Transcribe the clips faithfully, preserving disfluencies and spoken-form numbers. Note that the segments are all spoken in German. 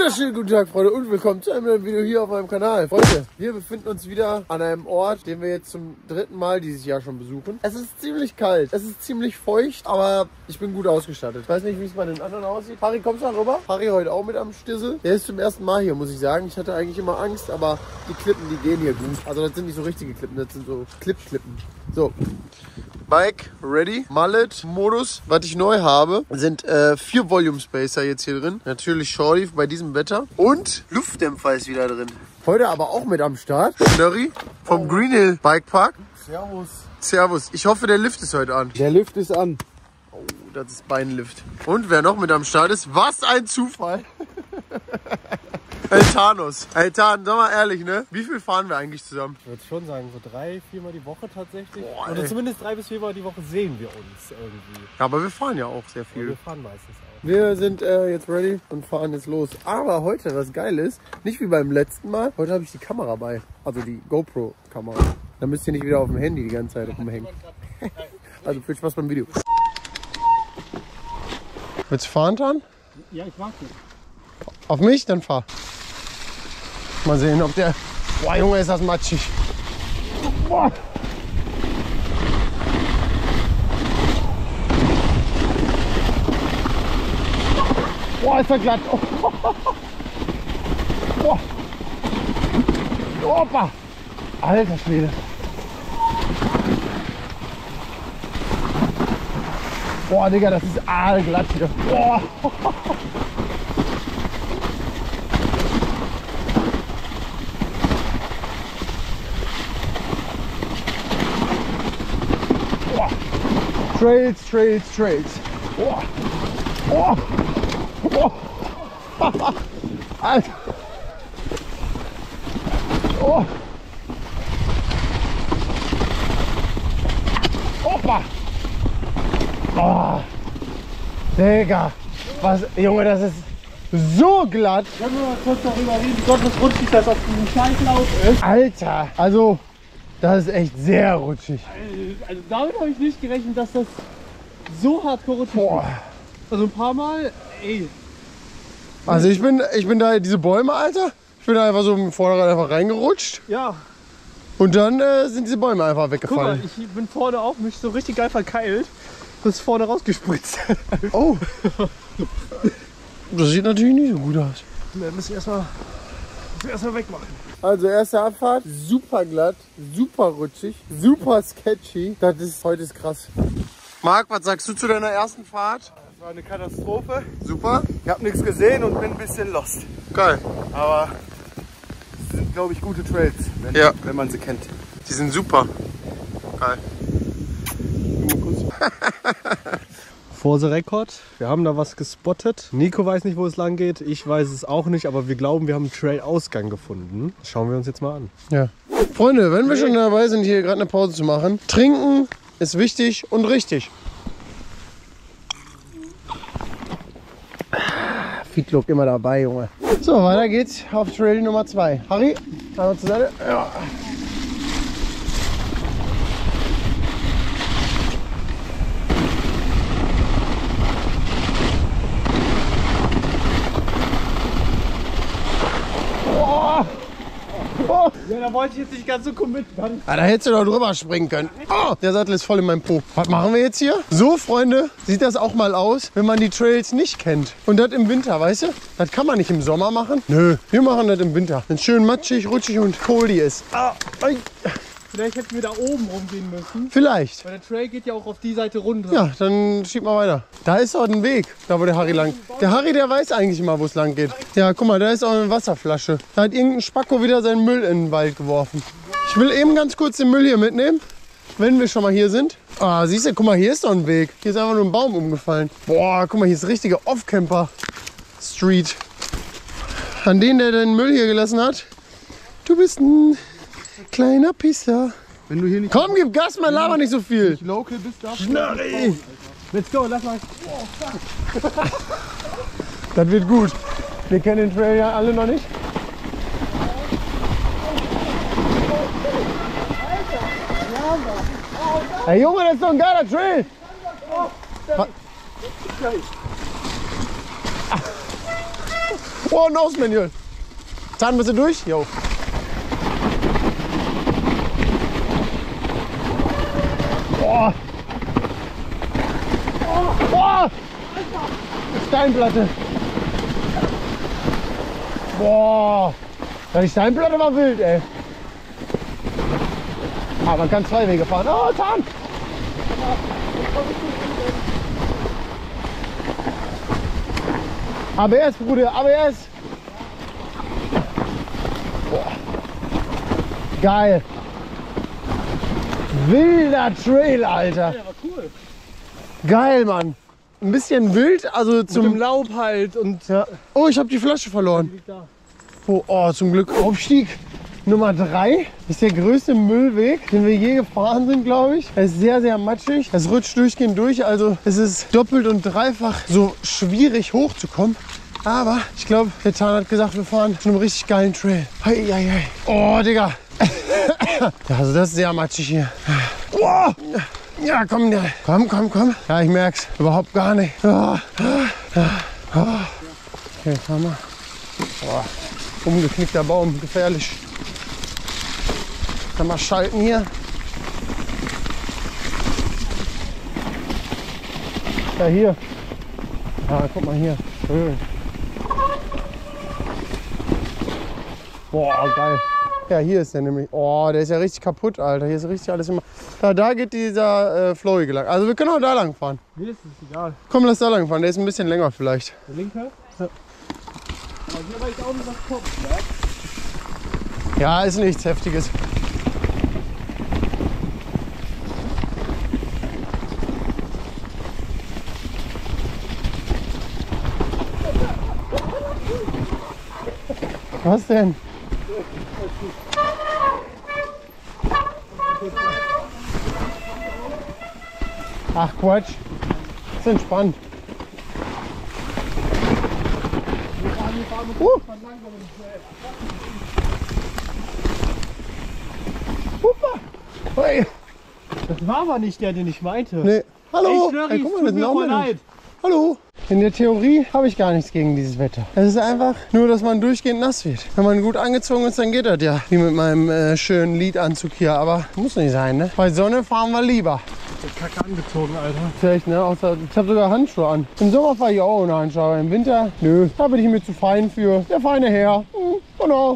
Wunderschönen guten Tag, Freunde, und willkommen zu einem neuen Video hier auf meinem Kanal. Freunde, wir befinden uns wieder an einem Ort, den wir jetzt zum dritten Mal dieses Jahr schon besuchen. Es ist ziemlich kalt, es ist ziemlich feucht, aber ich bin gut ausgestattet. Ich weiß nicht, wie es bei den anderen aussieht. Harry, kommst du mal rüber? Harry heute auch mit am Stissel. Der ist zum ersten Mal hier, muss ich sagen. Ich hatte eigentlich immer Angst, aber die Klippen, die gehen hier gut. Also das sind nicht so richtige Klippen, das sind so Clip-Klippen. So. Bike ready, Mallet-Modus. Was ich neu habe, sind äh, vier Volume Spacer jetzt hier drin. Natürlich Shorty bei diesem Wetter. Und Luftdämpfer ist wieder drin. Heute aber auch mit am Start. Schnurri vom Green Hill Bike Park. Servus. Servus. Ich hoffe, der Lift ist heute an. Der Lift ist an. Oh, das ist Beinlift. Und wer noch mit am Start ist, was ein Zufall. Eltanos. Eltan, sag mal ehrlich, ne? Wie viel fahren wir eigentlich zusammen? Ich würde schon sagen, so drei, viermal die Woche tatsächlich. Boah, Oder ey. zumindest drei bis viermal die Woche sehen wir uns irgendwie. Ja, aber wir fahren ja auch sehr Aber viel. wir fahren meistens auch. Wir sind äh, jetzt ready und fahren jetzt los. Aber heute, was geil ist, nicht wie beim letzten Mal, heute habe ich die Kamera bei. Also die GoPro-Kamera. Da müsst ihr nicht wieder auf dem Handy die ganze Zeit rumhängen. Also viel Spaß beim Video. Willst du fahren, Tan? Ja, ich mag das. Auf mich? Dann fahr. Mal sehen, ob der... Boah, Junge, ist das matschig. Boah. Boah, ist er glatt. Oh. Boah. Opa. Alter Schwede. Boah, Digga, das ist aalglatt hier. Boah. Trails, Trails, Trails. Oh. Oh. Oh. Alter. Oh. Opa. Oh. Digga. Was, Junge, das ist so glatt. Können wir mal kurz darüber reden, wie Gott, was rutschig das auf diesem Scheißlauf ist? Alter. Also, das ist echt sehr rutschig. Also damit habe ich nicht gerechnet, dass das so hardcore rutschig Boah. ist. Also ein paar Mal, ey. Also ich bin, ich bin da, diese Bäume, Alter. Ich bin da einfach so im Vorderrad einfach reingerutscht. Ja. Und dann äh, sind diese Bäume einfach Guck mal, weggefallen. ich bin vorne auch mich so richtig geil verkeilt. Das ist vorne rausgespritzt. Oh. Das sieht natürlich nicht so gut aus. Wir müssen erstmal erstmal wegmachen. Also erste Abfahrt, super glatt, super rutschig, super sketchy. Das ist, heute ist krass. Marc, was sagst du zu deiner ersten Fahrt? Das war eine Katastrophe. Super. Ich habe nichts gesehen und bin ein bisschen lost. Geil. Aber es sind, glaube ich, gute Trails, wenn, Ja. wenn man sie kennt. Die sind super. Geil. For the record, wir haben da was gespottet. Nico weiß nicht, wo es lang geht. Ich weiß es auch nicht, aber wir glauben, wir haben einen Trail-Ausgang gefunden. Das schauen wir uns jetzt mal an. Ja. Freunde, wenn wir schon dabei sind, hier gerade eine Pause zu machen, trinken ist wichtig und richtig. Feedlook immer dabei, Junge. So, weiter geht's auf Trail Nummer zwei. Harry, einmal zur Seite. Ja. Oh. Ja, da wollte ich jetzt nicht ganz so committen. Ah, da hättest du doch drüber springen können. Oh, der Sattel ist voll in meinem Po. Was machen wir jetzt hier? So, Freunde, sieht das auch mal aus, wenn man die Trails nicht kennt. Und das im Winter, weißt du? Das kann man nicht im Sommer machen. Nö, wir machen das im Winter. Wenn es schön matschig, rutschig und coldy ist. Ah, ei. Vielleicht hätten wir da oben rumgehen müssen. Vielleicht. Weil der Trail geht ja auch auf die Seite runter. Ja, dann schieb mal weiter. Da ist auch ein Weg, da wo der Harry lang. Der Harry, der weiß eigentlich immer, wo es lang geht. Ja, guck mal, da ist auch eine Wasserflasche. Da hat irgendein Spacko wieder seinen Müll in den Wald geworfen. Ich will eben ganz kurz den Müll hier mitnehmen, wenn wir schon mal hier sind. Ah, siehst du, guck mal, hier ist doch ein Weg. Hier ist einfach nur ein Baum umgefallen. Boah, guck mal, hier ist richtige Off-Camper-Street. An den, der den Müll hier gelassen hat. Du bist ein kleiner Pisser. Wenn du hier nicht Komm, gib Gas, man laber nicht so viel. local bist, darfst du Schnurri! Let's go, lass mal. Das wird gut. Wir kennen den Trail ja alle noch nicht. Hey Junge, das ist doch ein geiler Trail! Oh, ein Außenmanual. Zahnbürste durch? Jo. Boah. Boah. Steinplatte. Boah. Ja, die Steinplatte war wild, ey. Ah, man kann zwei Wege fahren. Oh, Zahn. A B S, Bruder, A B S. Boah. Geil. Wilder Trail, Alter. Ja, war cool. Geil, Mann. Ein bisschen wild, also zum Zum Laub halt und ja. Oh, ich habe die Flasche verloren. liegt da. Oh, oh, zum Glück. Aufstieg Nummer drei ist der größte Müllweg, den wir je gefahren sind, glaube ich. Er ist sehr, sehr matschig. Es rutscht durchgehend durch, also es ist doppelt und dreifach so schwierig hochzukommen. Aber ich glaube, der Tan hat gesagt, wir fahren schon einen richtig geilen Trail. Hei, hei, hei. Oh, Digga. Ja, also das ist sehr matschig hier. Oh. Ja, komm, ja. komm, komm, komm. Ja, ich merk's überhaupt gar nicht. Oh. Oh. Okay, fahren wir. Oh. Umgeknickter Baum, gefährlich. Kann mal schalten hier. Ja, hier. Ja, guck mal hier. Schön. Boah, geil. Ja, hier ist der nämlich. Oh, der ist ja richtig kaputt, Alter. Hier ist richtig alles immer. Ja, da geht dieser äh, Flowige lang. Also wir können auch da lang fahren. Mir ist es egal. Komm, lass da lang fahren. Der ist ein bisschen länger vielleicht. Der linke? Ja. Aber hier war ich auch nicht was Kopf, ja? Ja, ist nichts Heftiges. Was denn? Ach Quatsch. Ist entspannt. Uh. Huppa. Hey. Das war aber nicht der, den ich meinte. Nee. Hallo. Ey, Schnörri, Hey, guck mal, tut das mir ist ein voll Mensch. leid. Hallo. In der Theorie habe ich gar nichts gegen dieses Wetter. Es ist einfach nur, dass man durchgehend nass wird. Wenn man gut angezogen ist, dann geht das ja. Wie mit meinem äh, schönen Lidanzug hier. Aber muss nicht sein, ne? Bei Sonne fahren wir lieber. Ich hab Kacke angezogen, Alter. Vielleicht, ne? Außer, ich habe sogar Handschuhe an. Im Sommer fahre ich auch ohne Handschuhe. Aber im Winter, nö. Da bin ich mir zu fein für. Der feine Herr. Hm, genau.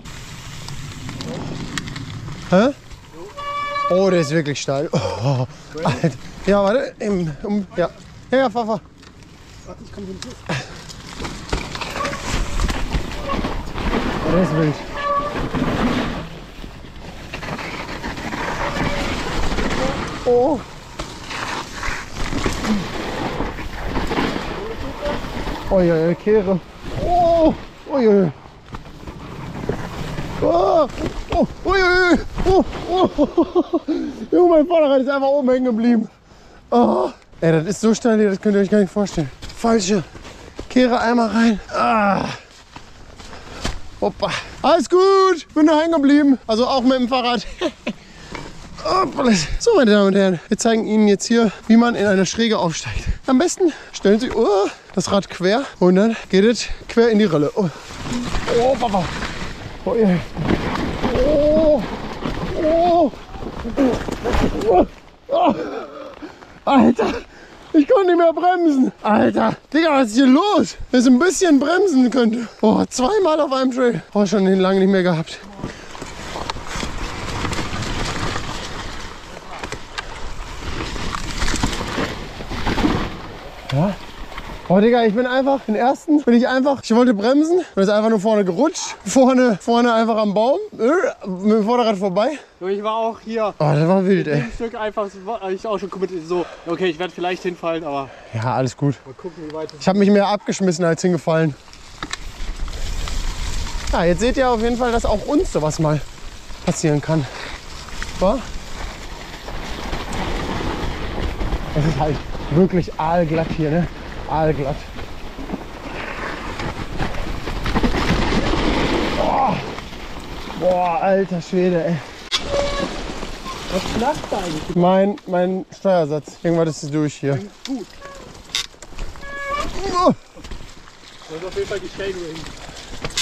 Hä? Oh, der ist wirklich steil. Oh, Alter. Ja, warte. Im, um, ja. Ja, ja, fahr, fahr. Warte, ich komm hinzu. Oh, der ist wild. Oh. Oh ja, Kehre. Oh. Oh ja. Oh. Oh. Oh ja. Oh. Oh. Junge, mein Vorderrad ist einfach oben hängen geblieben. Oh. Ey, das ist so steil hier, das könnt ihr euch gar nicht vorstellen. Falsche Kehre einmal rein. Ah. Hoppa. Alles gut. Bin da hängen geblieben. Also auch mit dem Fahrrad. So, meine Damen und Herren, wir zeigen Ihnen jetzt hier, wie man in eine Schräge aufsteigt. Am besten stellen Sie oh, das Rad quer und dann geht es quer in die Rille. Oh, oh Papa. Oh, yeah. oh. Oh. Oh. Oh. Alter, ich konnte nicht mehr bremsen. Alter, Digga, was ist hier los? Wenn ich ein bisschen bremsen könnte. Oh, zweimal auf einem Trail. Oh, schon lange nicht mehr gehabt. Ja. Oh Digga, ich bin einfach, den ersten bin ich einfach, ich wollte bremsen und ist einfach nur vorne gerutscht. Vorne, vorne einfach am Baum, mit dem Vorderrad vorbei. Ich war auch hier. Oh, das war wild, ey. Ein Stück einfach, war ich auch schon committed, so, okay, ich werde vielleicht hinfallen, aber Ja, alles gut. mal gucken, wie weit es Ich habe mich mehr abgeschmissen als hingefallen. Ja, jetzt seht ihr auf jeden Fall, dass auch uns sowas mal passieren kann. So. Es ist halt wirklich aalglatt hier, ne? Aalglatt. Boah, Boah alter Schwede, ey. Was flacht da eigentlich? Mein, mein Steuersatz. Irgendwas ist durch hier. Gut. Oh. Das ist auf jeden Fall die Shadowing.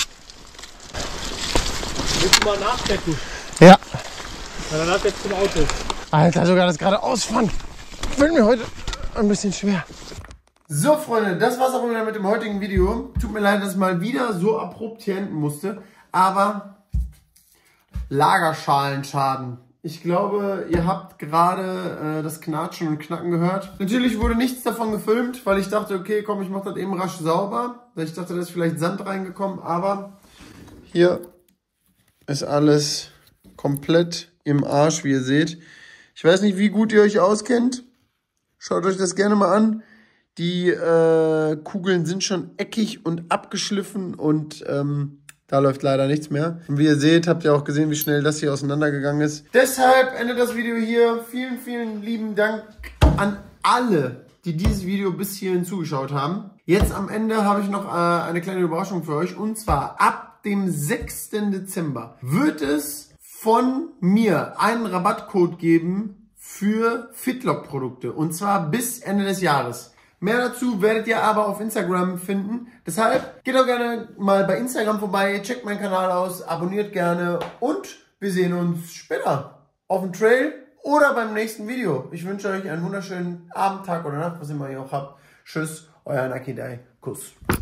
Willst du mal nachchecken? Ja. Na, dann lass jetzt zum Auto. Alter, sogar das gerade ausfahren. Fällt mir heute ein bisschen schwer. So, Freunde, das war's auch wieder mit dem heutigen Video. Tut mir leid, dass ich mal wieder so abrupt hier enden musste. Aber Lagerschalenschaden. Ich glaube, ihr habt gerade äh, das Knatschen und Knacken gehört. Natürlich wurde nichts davon gefilmt, weil ich dachte, okay, komm, ich mache das eben rasch sauber. Weil ich dachte, da ist vielleicht Sand reingekommen. Aber hier ist alles komplett im Arsch, wie ihr seht. Ich weiß nicht, wie gut ihr euch auskennt. Schaut euch das gerne mal an. Die äh, Kugeln sind schon eckig und abgeschliffen und ähm, da läuft leider nichts mehr. Und wie ihr seht, habt ihr auch gesehen, wie schnell das hier auseinandergegangen ist. Deshalb endet das Video hier. Vielen, vielen lieben Dank an alle, die dieses Video bis hierhin zugeschaut haben. Jetzt am Ende habe ich noch äh, eine kleine Überraschung für euch. Und zwar ab dem sechsten Dezember wird es von mir einen Rabattcode geben für Fitlock-Produkte. Und zwar bis Ende des Jahres. Mehr dazu werdet ihr aber auf Instagram finden. Deshalb geht auch gerne mal bei Instagram vorbei, checkt meinen Kanal aus, abonniert gerne und wir sehen uns später auf dem Trail oder beim nächsten Video. Ich wünsche euch einen wunderschönen Abend, Tag oder Nacht, was immer ihr auch habt. Tschüss, euer Nakidai. Kuss.